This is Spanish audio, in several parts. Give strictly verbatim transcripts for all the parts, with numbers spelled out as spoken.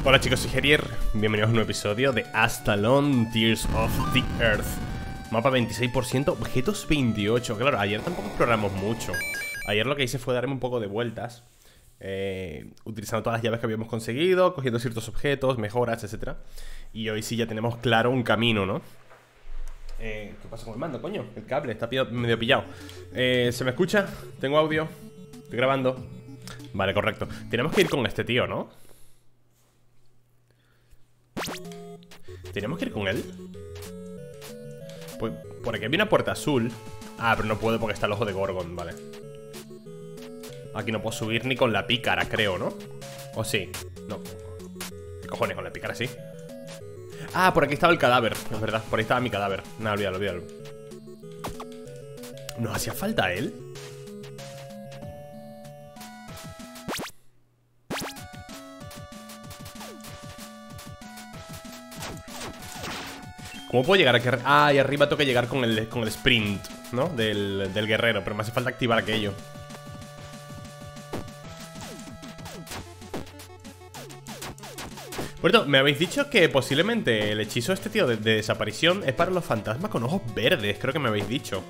Hola chicos, soy Gerier, bienvenidos a un nuevo episodio de Astalon Tears of the Earth. Mapa veintiséis por ciento, objetos veintiocho. Claro, ayer tampoco exploramos mucho. Ayer lo que hice fue darme un poco de vueltas, eh, utilizando todas las llaves que habíamos conseguido, cogiendo ciertos objetos, mejoras, etcétera. Y hoy sí ya tenemos claro un camino, ¿no? Eh, ¿Qué pasa con el mando, coño? El cable está medio pillado. eh, ¿Se me escucha? ¿Tengo audio? ¿Estoy grabando? Vale, correcto. Tenemos que ir con este tío, ¿no? ¿Tenemos que ir con él? Pues por aquí había una puerta azul. Ah, pero no puedo porque está el ojo de Gorgon, vale. Aquí no puedo subir ni con la pícara, creo, ¿no? ¿O sí? No. ¿Qué cojones con la pícara, sí? Ah, por aquí estaba el cadáver, es verdad, por ahí estaba mi cadáver. No, olvídalo, olvídalo. ¿Nos hacía falta él? ¿Cómo puedo llegar aquí? Ah, y arriba tengo que llegar con el, con el sprint, ¿no? Del, del guerrero, pero me hace falta activar aquello. Por cierto, me habéis dicho que posiblemente el hechizo este, tío, de, de desaparición es para los fantasmas con ojos verdes. Creo que me habéis dicho.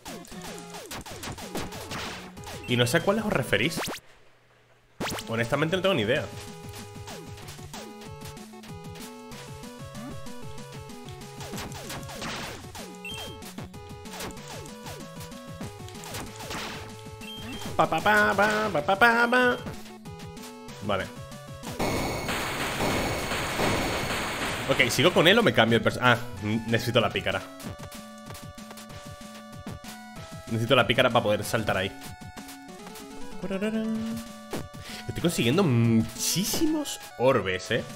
Y no sé a cuáles os referís. Honestamente no tengo ni idea. Pa, pa, pa, pa, pa, pa, pa, pa. Vale. Ok, ¿sigo con él o me cambio el personaje? Ah, necesito la pícara. Necesito la pícara para poder saltar ahí. Estoy consiguiendo muchísimos orbes, eh.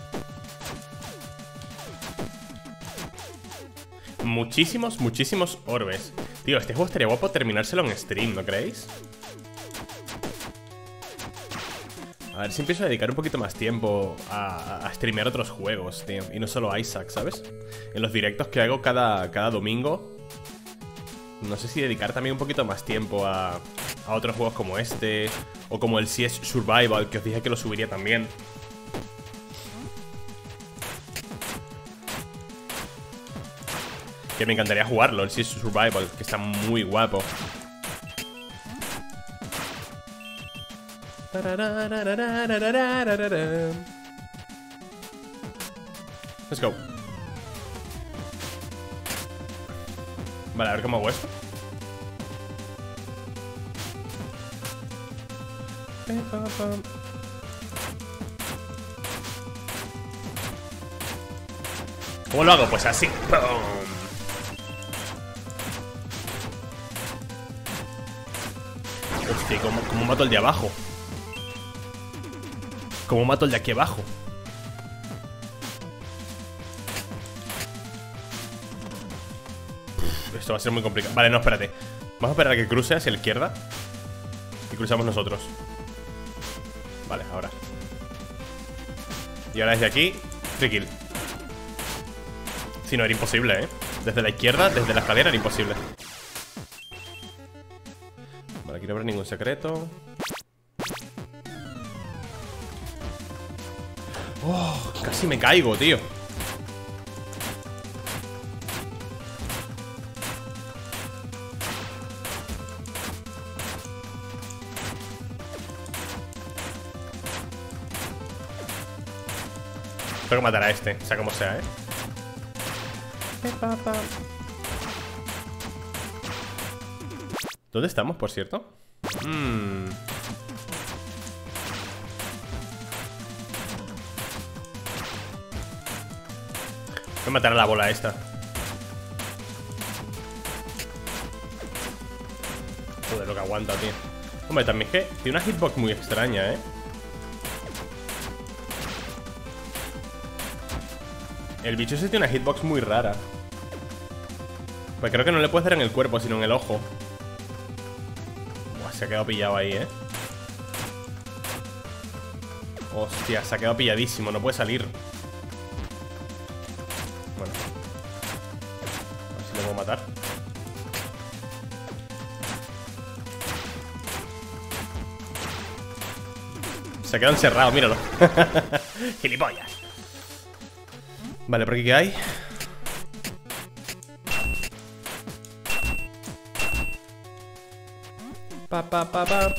Muchísimos, muchísimos orbes. Tío, este juego estaría guapo terminárselo en stream, ¿no creéis? A ver si empiezo a dedicar un poquito más tiempo a, a streamear otros juegos, tío. Y no solo Isaac, ¿sabes? En los directos que hago cada, cada domingo. No sé si dedicar también un poquito más tiempo a, a otros juegos como este. O como el C S Survival, que os dije que lo subiría también. Que me encantaría jugarlo, el C S Survival, que está muy guapo. Let's go. Vale, a ver cómo hago esto. ¿Cómo lo hago? Pues así. ¡Pum! Hostia, ¿cómo, cómo mato el de abajo? ¿Cómo mato el de aquí abajo? Uf, esto va a ser muy complicado. Vale, no, espérate. Vamos a esperar a que cruce hacia la izquierda y cruzamos nosotros. Vale, ahora. Y ahora desde aquí, free kill. Si no, era imposible, ¿eh? Desde la izquierda, desde la escalera era imposible. Vale, aquí no habrá ningún secreto. Oh, casi me caigo, tío. Tengo que matar a este, sea como sea, ¿eh? ¿Dónde estamos, por cierto? Mmm... Voy a matar a la bola esta. Joder, lo que aguanta, tío. Hombre, también es que tiene una hitbox muy extraña, ¿eh? El bicho ese tiene una hitbox muy rara. Pues creo que no le puedes dar en el cuerpo, sino en el ojo. Buah, se ha quedado pillado ahí, ¿eh? Hostia, se ha quedado pilladísimo, no puede salir. Bueno, a ver si le puedo matar. Se ha quedado encerrado, míralo. Gilipollas. Vale, ¿por aquí qué hay? Pa, pa, pa, pa.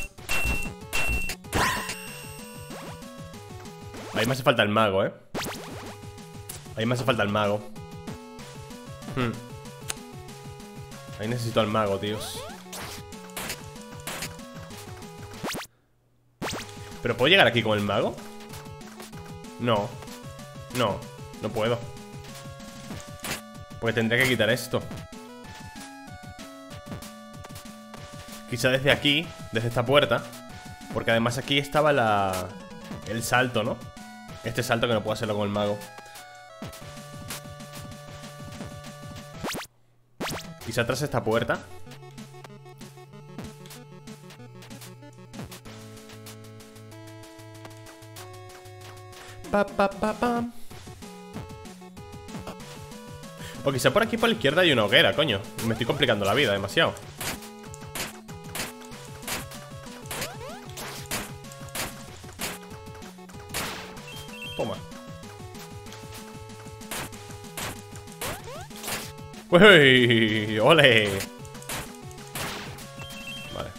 Ahí me hace falta el mago, ¿eh? Ahí me hace falta el mago. hmm. Ahí necesito al mago, tíos. ¿Pero puedo llegar aquí con el mago? No. No, no puedo. Porque tendría que quitar esto. Quizá desde aquí, desde esta puerta. Porque además aquí estaba la... el salto, ¿no? Este salto que no puedo hacerlo con el mago. Quizá tras esta puerta. Pa, pa, pa, pa. O quizá por aquí por la izquierda hay una hoguera, coño. Me estoy complicando la vida demasiado. Toma. ¡Uy! ¡Ole! Vale.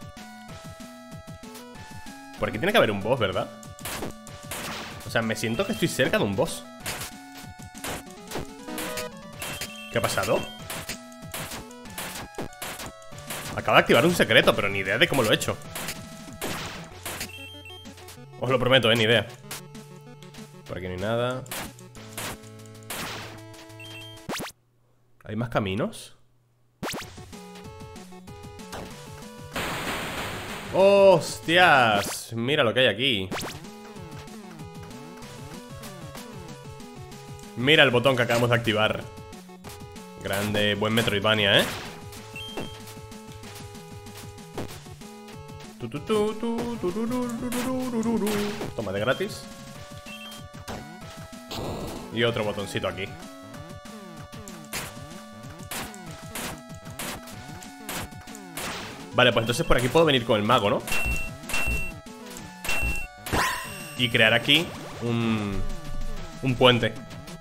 Por aquí tiene que haber un boss, ¿verdad? O sea, me siento que estoy cerca de un boss. ¿Qué ha pasado? Acabo de activar un secreto, pero ni idea de cómo lo he hecho. Os lo prometo, eh, ni idea. Por aquí no hay nada. ¿Hay más caminos? ¡Hostias! Mira lo que hay aquí. Mira el botón que acabamos de activar. Grande, buen Metroidvania, ¿eh? Toma de gratis. Y otro botoncito aquí. Vale, pues entonces por aquí puedo venir con el mago, ¿no? Y crear aquí un... un puente.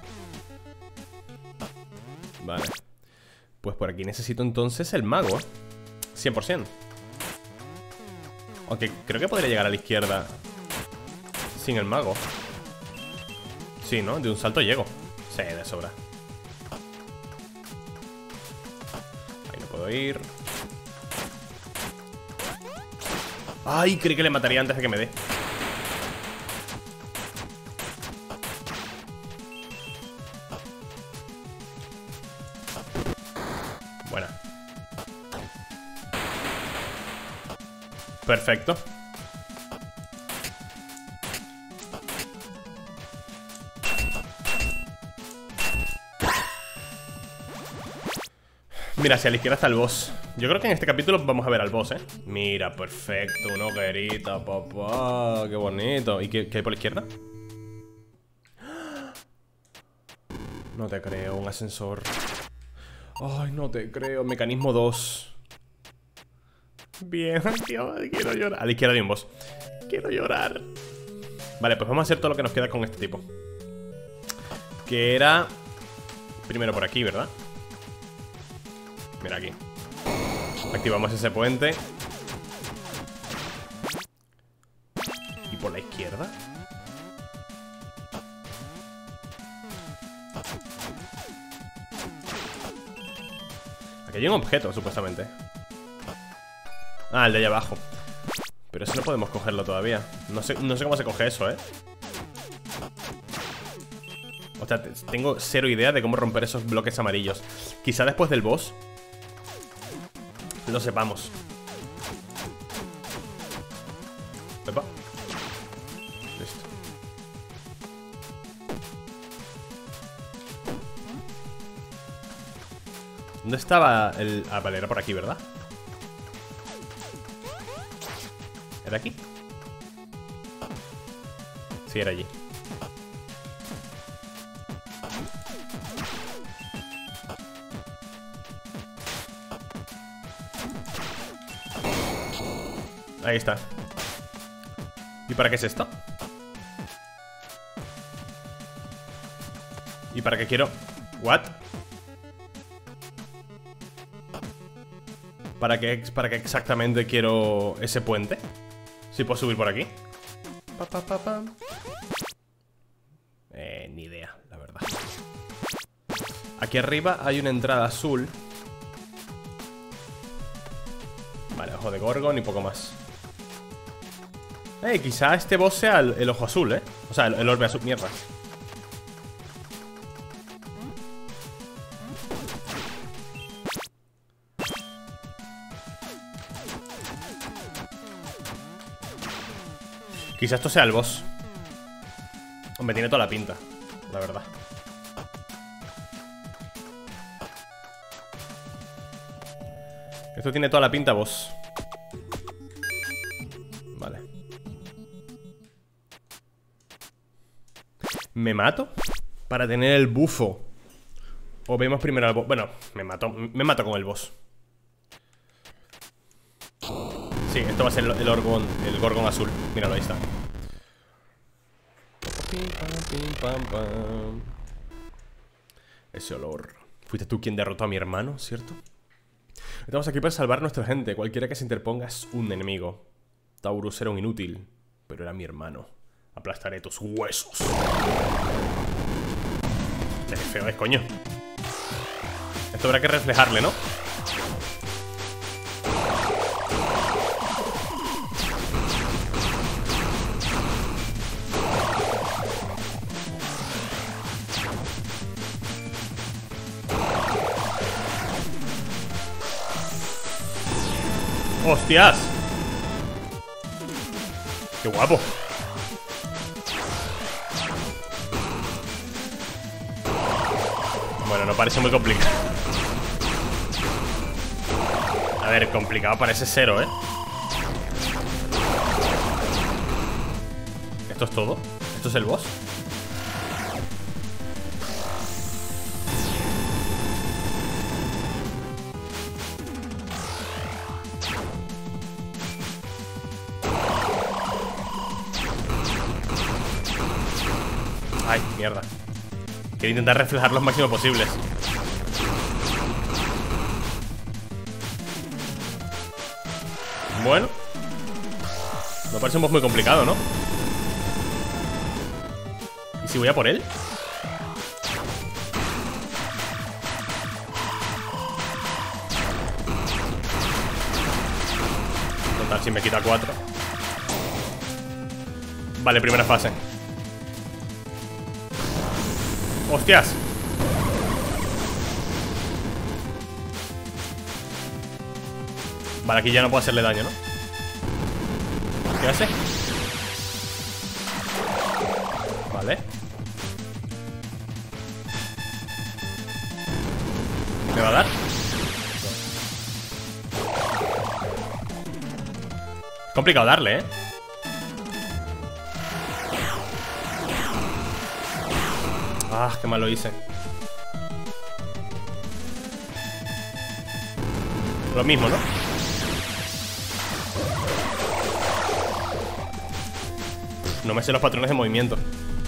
Vale. Pues por aquí necesito entonces el mago, cien por cien. Aunque creo que podría llegar a la izquierda sin el mago. Sí, ¿no? De un salto llego. Sí, de sobra. Ahí no puedo ir. Ay, creí que le mataría antes de que me dé. Buena. Perfecto. Mira, hacia la izquierda está el boss. Yo creo que en este capítulo vamos a ver al boss, ¿eh? Mira, perfecto, una hoguerita, papá. Qué bonito. ¿Y qué, qué hay por la izquierda? No te creo, un ascensor. Ay, no te creo, mecanismo dos. Bien, tío, quiero llorar. A la izquierda hay un boss. Quiero llorar. Vale, pues vamos a hacer todo lo que nos queda con este tipo. Que era... primero por aquí, ¿verdad? Mira aquí. Activamos ese puente. ¿Y por la izquierda? Aquí hay un objeto, supuestamente. Ah, el de allá abajo. Pero eso no podemos cogerlo todavía. No sé, no sé cómo se coge eso, ¿eh? O sea, tengo cero idea de cómo romper esos bloques amarillos. Quizá después del boss lo sepamos. Epa. Listo. ¿Dónde estaba el...? Ah, vale, era por aquí, ¿verdad? ¿Era aquí? Sí, era allí. Ahí está. ¿Y para qué es esto? ¿Y para qué quiero? ¿What? ¿Para qué, ¿Para qué exactamente quiero ese puente? ¿Si puedo subir por aquí? Pa, pa, pa, pa. Eh, ni idea, la verdad. Aquí arriba hay una entrada azul. Vale, ojo de Gorgon y poco más. Eh, quizá este boss sea el, el ojo azul, eh. O sea, el, el orbe azul, mierda. Quizá esto sea el boss. Hombre, tiene toda la pinta, la verdad. Esto tiene toda la pinta, boss. Vale. ¿Me mato? Para tener el bufo. O vemos primero al boss. Bueno, me mato, me mato con el boss. Sí, esto va a ser el, el Gorgon, el Gorgon azul. Míralo, ahí está. Ese olor. Fuiste tú quien derrotó a mi hermano, ¿cierto? Estamos aquí para salvar a nuestra gente. Cualquiera que se interponga es un enemigo. Taurus era un inútil, pero era mi hermano. Aplastaré tus huesos. Qué feo es, coño. Esto habrá que reflejarle, ¿no? ¡Hostias! ¡Qué guapo! Bueno, no parece muy complicado. A ver, complicado parece cero, ¿eh? ¿Esto es todo? ¿Esto es el boss? Ay, mierda. Quiero intentar reflejar lo máximo posibles. Bueno, me parece un boss muy complicado, ¿no? ¿Y si voy a por él? Total, si me quita cuatro. Vale, primera fase. ¡Hostias! Vale, aquí ya no puedo hacerle daño, ¿no? ¿Qué hace? Vale. ¿Me va a dar? Complicado darle, ¿eh? Ah, qué mal lo hice. Lo mismo, ¿no? No me sé los patrones de movimiento.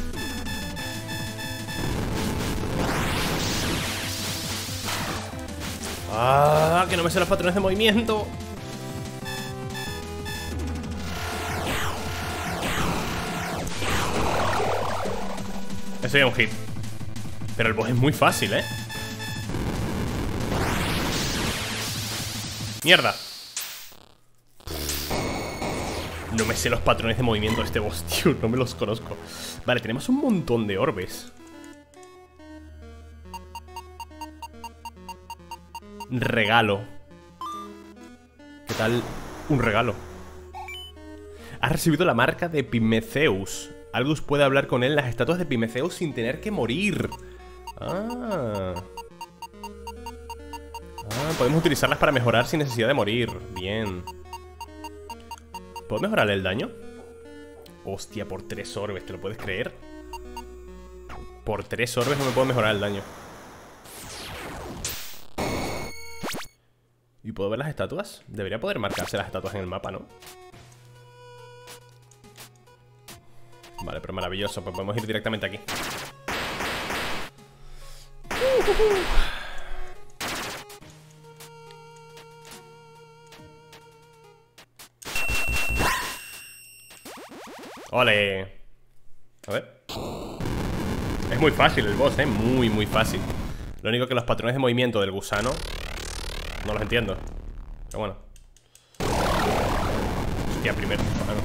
Ah, que no me sé los patrones de movimiento. Eso ya es un hit. Pero el boss es muy fácil, ¿eh? ¡Mierda! No me sé los patrones de movimiento de este boss, tío. No me los conozco. Vale, tenemos un montón de orbes. Regalo. ¿Qué tal un regalo? Has recibido la marca de Epimetheus. Algus puede hablar con él en las estatuas de Epimetheus sin tener que morir. Ah. Ah, podemos utilizarlas para mejorar sin necesidad de morir. Bien. ¿Puedo mejorar el daño? Hostia, por tres orbes, ¿te lo puedes creer? Por tres orbes no me puedo mejorar el daño. ¿Y puedo ver las estatuas? Debería poder marcarse las estatuas en el mapa, ¿no? Vale, pero maravilloso, pues podemos ir directamente aquí. ¡Ole! A ver. Es muy fácil el boss, ¿eh? Muy, muy fácil. Lo único que los patrones de movimiento del gusano no los entiendo. Pero bueno. Hostia, primero. Bueno.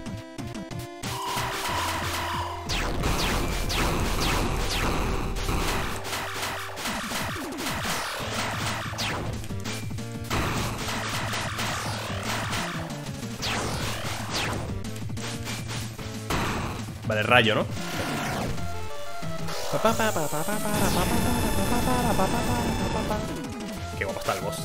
Vale, rayo, ¿no? Qué guapo está el boss.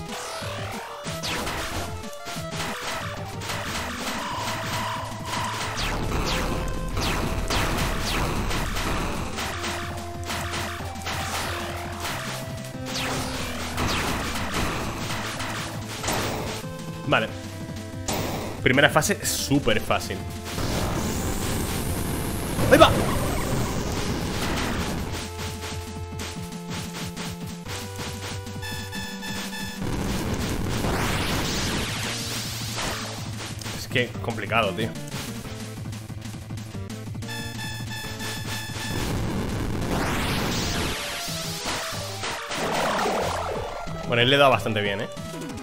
Vale. Primera fase súper fácil. ¡Ahí va! Es que complicado, tío. Bueno, él le da bastante bien, ¿eh?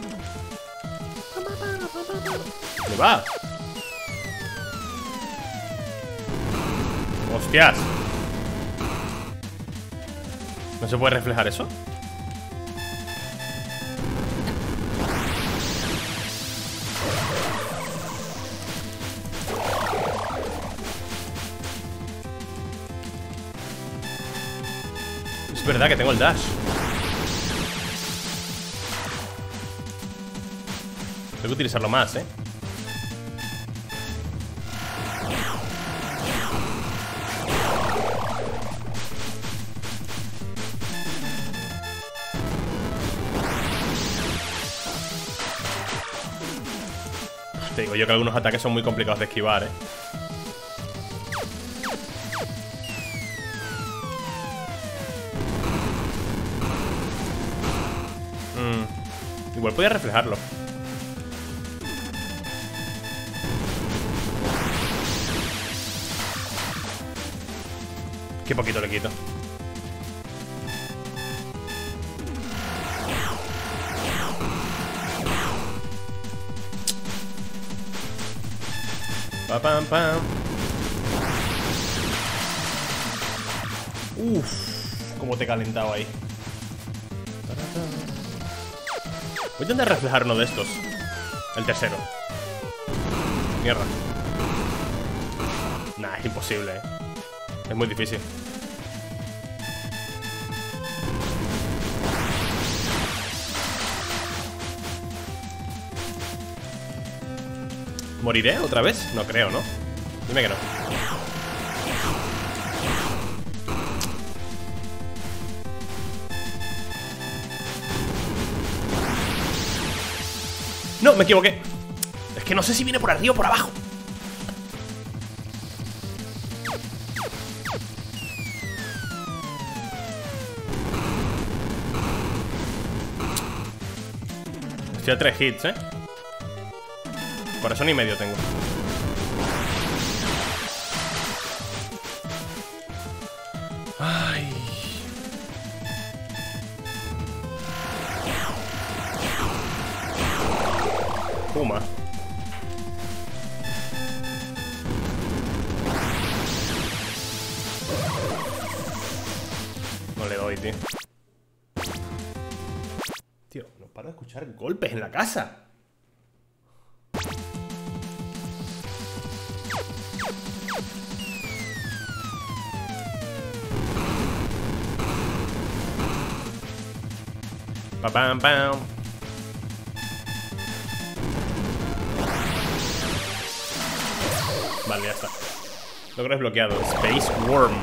¿Dónde va? ¡Hostias! ¿No se puede reflejar eso? Es verdad que tengo el dash. Tengo que utilizarlo más, ¿eh? Te digo yo que algunos ataques son muy complicados de esquivar, ¿eh? Mm. Igual podía reflejarlo. Qué poquito le quito. Pa, pam, pam. Uff, cómo te he calentado ahí. Voy a intentar reflejar uno de estos. El tercero. Mierda. Nah, es imposible, eh. Es muy difícil. ¿Moriré otra vez? No creo, ¿no? Dime que no. No, me equivoqué. Es que no sé si viene por arriba o por abajo. Estoy a tres hits, ¿eh? Corazón y medio tengo. Ay. Puma. No le doy, tío. Tío, no paro de escuchar golpes en la casa. Pa pam pam. Vale, ya está. Logro desbloqueado. Space Worm.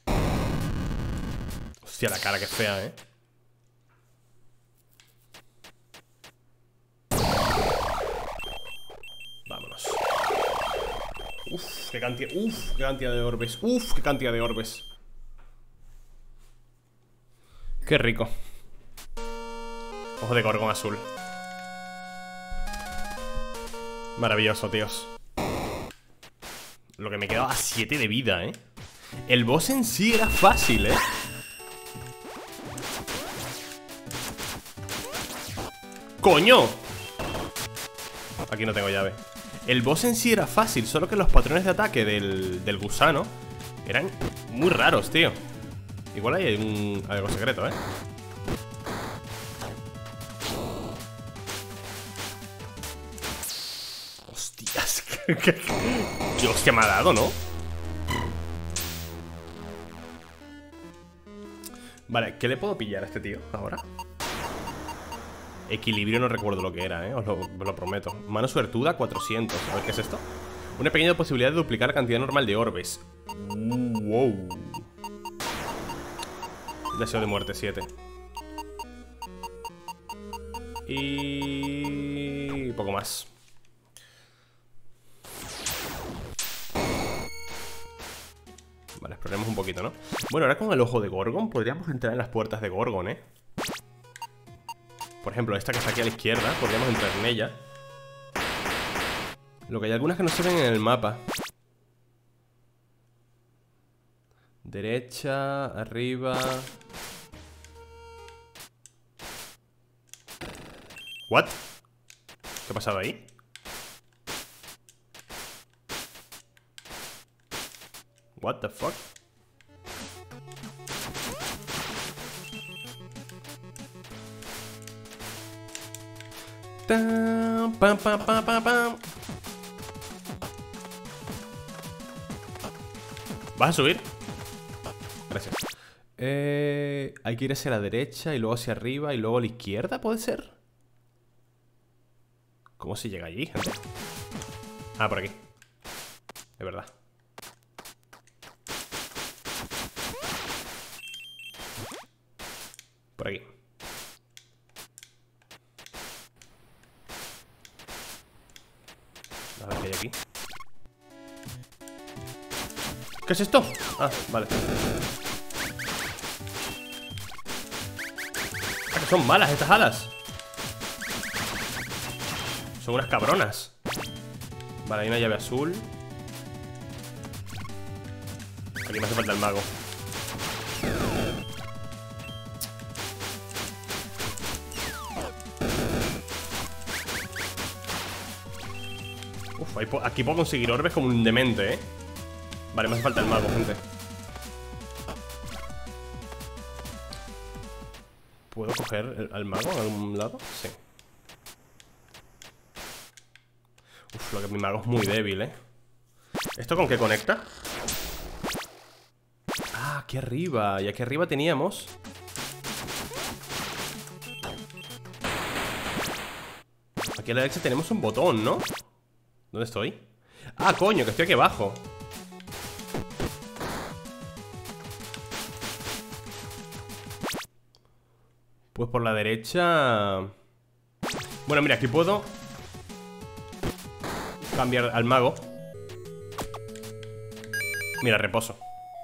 Hostia, la cara que fea, eh. Uf, qué cantidad. Uf, qué cantidad de orbes. Uf, qué cantidad de orbes. Qué rico. Ojo de gorgón azul. Maravilloso, tíos. Lo que me quedaba a siete de vida, eh. El boss en sí era fácil, eh. ¡Coño! Aquí no tengo llave. El boss en sí era fácil, solo que los patrones de ataque del, del gusano eran muy raros, tío. Igual hay un, algo secreto, eh. Hostias. ¿Qué hostia me ha dado, no? Vale, ¿qué le puedo pillar a este tío ahora? Equilibrio no recuerdo lo que era, eh. Os lo, os lo prometo. Mano suertuda, cuatrocientos. A ver, ¿qué es esto? Una pequeña posibilidad de duplicar la cantidad normal de orbes. Uh, wow. Deseo de muerte, siete. Y... poco más. Vale, exploremos un poquito, ¿no? Bueno, ahora con el ojo de Gorgon podríamos entrar en las puertas de Gorgon, ¿eh? Por ejemplo, esta que está aquí a la izquierda, podríamos entrar en ella. Lo que hay algunas que no se ven en el mapa. Derecha, arriba. ¿What? ¿Qué ha pasado ahí? What the fuck? Pam, pam, pam, pam, pam. ¿Vas a subir? Gracias. Eh, hay que ir hacia la derecha y luego hacia arriba y luego a la izquierda, ¿puede ser? ¿Cómo se llega allí, gente? Ah, por aquí. Es verdad. Por aquí. A ver qué hay aquí. ¿Qué es esto? Ah, vale. Ah, que son malas estas alas. Son unas cabronas. Vale, hay una llave azul. Aquí me hace falta el mago. Uf, aquí puedo conseguir orbes como un demente, eh. Vale, me hace falta el mago, gente. ¿Puedo coger el, al mago en algún lado? Sí. Uf, lo que mi mago es muy débil, eh. ¿Esto con qué conecta? Ah, aquí arriba. Y aquí arriba teníamos... Aquí a la derecha tenemos un botón, ¿no? ¿Dónde estoy? Ah, coño, que estoy aquí abajo. Pues por la derecha... Bueno, mira, aquí puedo cambiar al mago. Mira, reposo.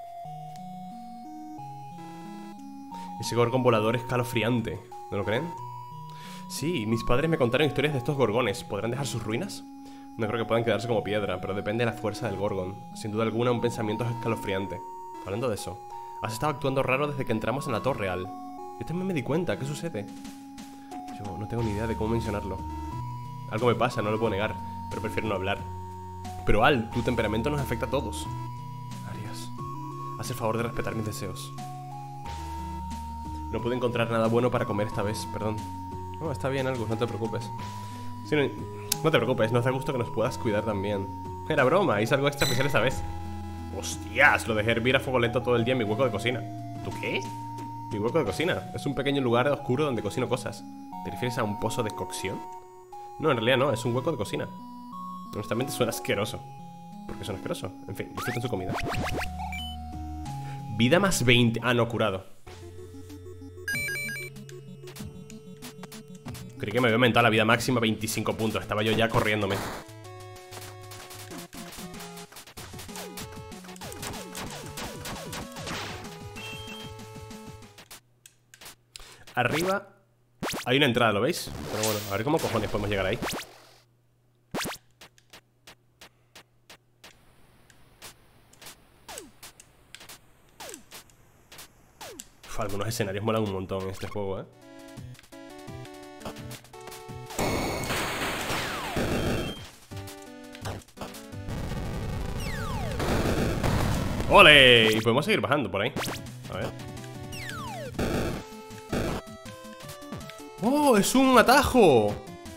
Ese gorgón volador es escalofriante, ¿no lo creen? Sí, mis padres me contaron historias de estos gorgones. ¿Podrán dejar sus ruinas? No creo que puedan quedarse como piedra, pero depende de la fuerza del gorgon. Sin duda alguna, un pensamiento es escalofriante. Hablando de eso, has estado actuando raro desde que entramos en la Torre, Al. Yo también me di cuenta, ¿qué sucede? Yo no tengo ni idea de cómo mencionarlo. Algo me pasa, no lo puedo negar, pero prefiero no hablar. Pero Al, tu temperamento nos afecta a todos. Arias, haz el favor de respetar mis deseos. No pude encontrar nada bueno para comer esta vez, perdón. No, está bien, Algus, no te preocupes. Si no, no te preocupes, nos da gusto que nos puedas cuidar también. Era broma, hice algo extra especial esta vez. Hostias, lo dejé hervir a fuego lento todo el día en mi hueco de cocina. ¿Tú qué? Mi hueco de cocina. Es un pequeño lugar oscuro donde cocino cosas. ¿Te refieres a un pozo de cocción? No, en realidad no, es un hueco de cocina. Honestamente suena asqueroso. ¿Por qué suena asqueroso? En fin, disfruten su comida. Vida más veinte. Ah, no, curado. Creí que me había aumentado la vida máxima a veinticinco puntos. Estaba yo ya corriéndome. arriba hay una entrada, ¿lo veis? Pero bueno, a ver cómo cojones podemos llegar ahí. Uf, algunos escenarios molan un montón en este juego, ¿eh? ¡Ole! Y podemos seguir bajando por ahí. A ver. ¡Oh! ¡Es un atajo!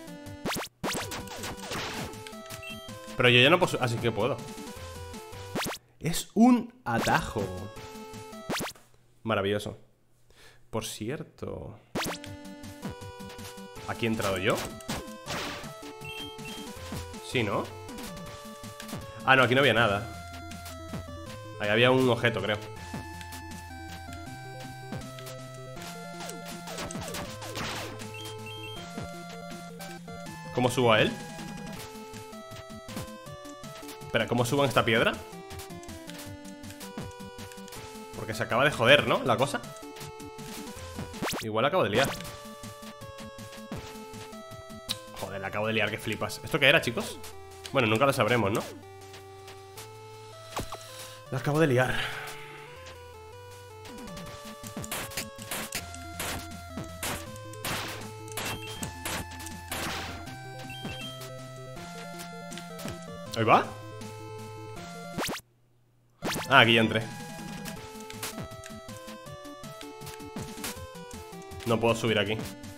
Pero yo ya no puedo... Así que puedo. Es un atajo. Maravilloso. Por cierto, ¿aquí he entrado yo? Sí, ¿no? Ah, no, aquí no había nada. Ahí había un objeto, creo. ¿Cómo subo a él? Espera, ¿cómo subo en esta piedra? Porque se acaba de joder, ¿no? La cosa. Igual la acabo de liar. Joder, la acabo de liar, que flipas. ¿Esto qué era, chicos? Bueno, nunca lo sabremos, ¿no? La acabo de liar. ¿Ahí va? Ah, aquí ya entré. No puedo subir aquí.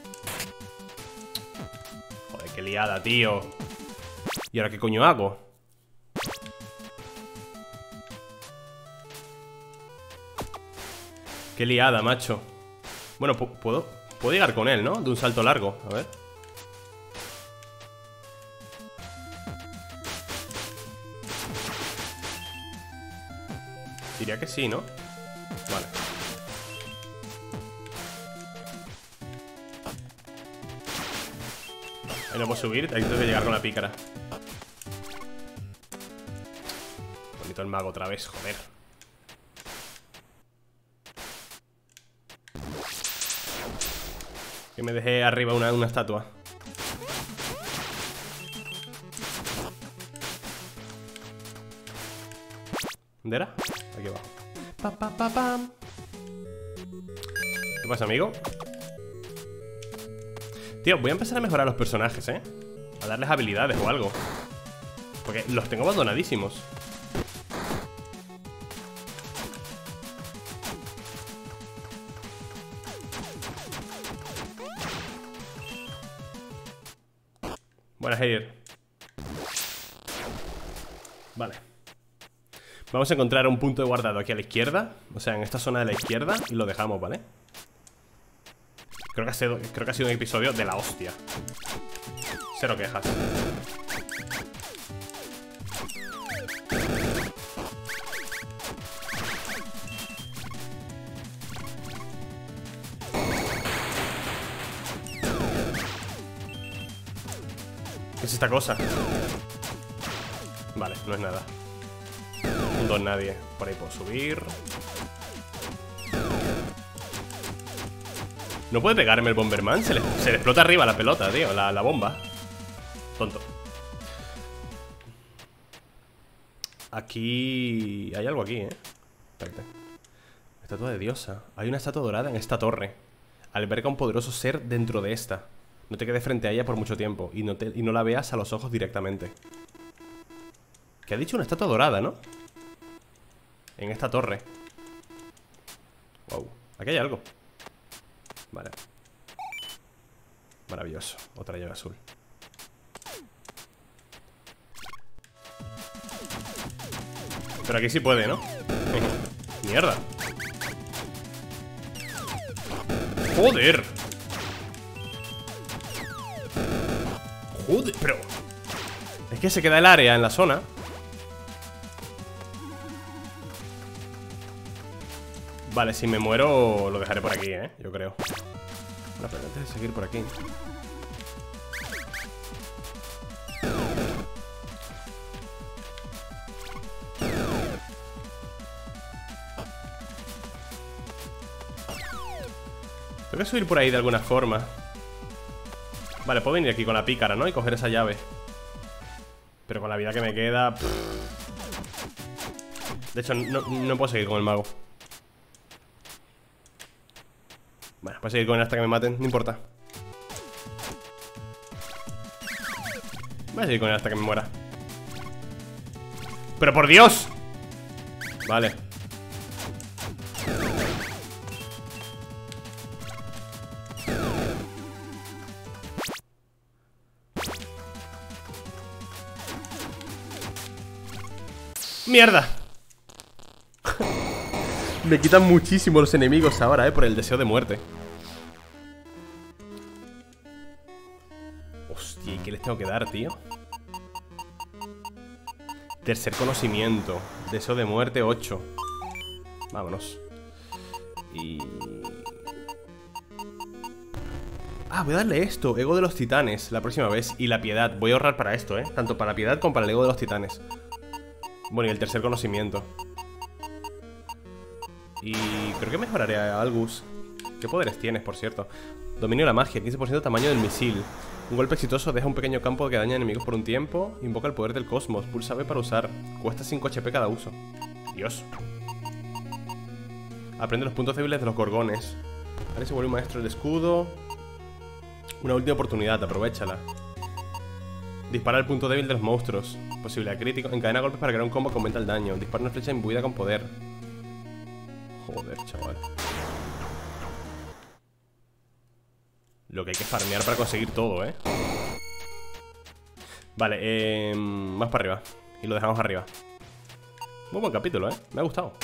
Joder, qué liada, tío. ¿Y ahora qué coño hago? Qué liada, macho. Bueno, puedo Puedo llegar con él, ¿no? De un salto largo, a ver. Diría que sí, ¿no? Vale. Ahí no puedo subir, ahí tengo que llegar con la pícara. Bonito el mago otra vez, joder. Que me dejé arriba una, una estatua. ¿Dónde era? Aquí abajo. Pa, pa, pa, pam. ¿Qué pasa, amigo? Tío, voy a empezar a mejorar los personajes, ¿eh? A darles habilidades o algo. Porque los tengo abandonadísimos. Buenas, Heider. Vale. Vamos a encontrar un punto de guardado aquí a la izquierda. O sea, en esta zona de la izquierda. Y lo dejamos, ¿vale? Creo que ha sido, creo que ha sido un episodio de la hostia. Cero quejas. ¿Qué es esta cosa? Vale, no es nada. Un don nadie. Por ahí puedo subir. ¿No puede pegarme el Bomberman? Se le, se le explota arriba la pelota, tío. La, la bomba. Tonto. Aquí... Hay algo aquí, ¿eh? Espérate. Estatua de diosa. Hay una estatua dorada en esta torre. Alberga un poderoso ser dentro de esta. No te quedes frente a ella por mucho tiempo. Y no, te, y no la veas a los ojos directamente. ¿Qué ha dicho? Una estatua dorada, ¿no? En esta torre. Wow. Aquí hay algo. Vale. Maravilloso. Otra llave azul. Pero aquí sí puede, ¿no? Mierda. Joder. Joder, pero... Es que se queda el área en la zona. Vale, si me muero lo dejaré por aquí, ¿eh? Yo creo. Bueno, pero antes de seguir por aquí. Creo que subir por ahí de alguna forma. Vale, puedo venir aquí con la pícara, ¿no? Y coger esa llave. Pero con la vida que me queda... Pff. De hecho, no, no puedo seguir con el mago. Bueno, puedo seguir con él hasta que me maten, no importa. Voy a seguir con él hasta que me muera. ¡Pero por Dios! Vale. ¡Mierda! Me quitan muchísimo los enemigos ahora, eh, por el deseo de muerte. Hostia, ¿y qué les tengo que dar, tío? Tercer conocimiento. Deseo de muerte, ocho. Vámonos. Y... Ah, voy a darle esto, ego de los titanes, la próxima vez. Y la piedad, voy a ahorrar para esto, eh. Tanto para la piedad como para el ego de los titanes. Bueno, y el tercer conocimiento. Y creo que mejoraré a Albus. ¿Qué poderes tienes, por cierto? Dominio de la magia, quince por ciento tamaño del misil. Un golpe exitoso deja un pequeño campo que daña enemigos por un tiempo. Invoca el poder del cosmos. Pulsa B para usar. Cuesta cinco H P cada uso. Dios. Aprende los puntos débiles de los gorgones. Ahora se vuelve un maestro del escudo. Una última oportunidad, aprovechala. Dispara el punto débil de los monstruos. Posibilidad crítico. Encadena golpes para crear un combo que aumenta el daño. Dispara una flecha imbuida con poder. Joder, chaval. Lo que hay que farmear para conseguir todo, ¿eh? Vale, eh, más para arriba. Y lo dejamos arriba. Muy buen capítulo, ¿eh? Me ha gustado.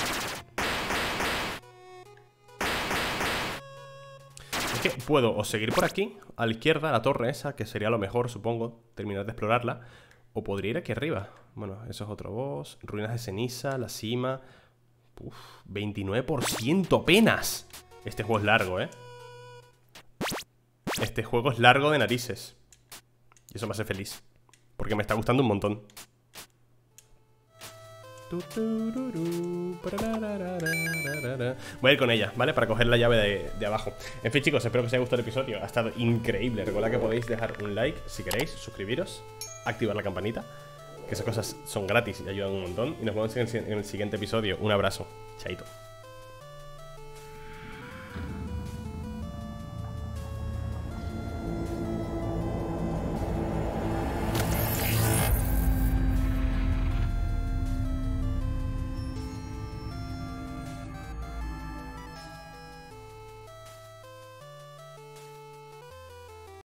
Es que puedo o seguir por aquí, a la izquierda, la torre esa, que sería lo mejor, supongo, terminar de explorarla. O podría ir aquí arriba. Bueno, eso es otro boss. Ruinas de ceniza, la cima. Uf, veintinueve por ciento apenas. Este juego es largo, ¿eh? Este juego es largo de narices. Y eso me hace feliz, porque me está gustando un montón. Voy a ir con ella, ¿vale? Para coger la llave de, de abajo. En fin, chicos, espero que os haya gustado el episodio. Ha estado increíble. Recordad que podéis dejar un like si queréis, suscribiros, activar la campanita, que esas cosas son gratis y ayudan un montón. Y nos vemos en el, en el siguiente episodio. Un abrazo. Chaito.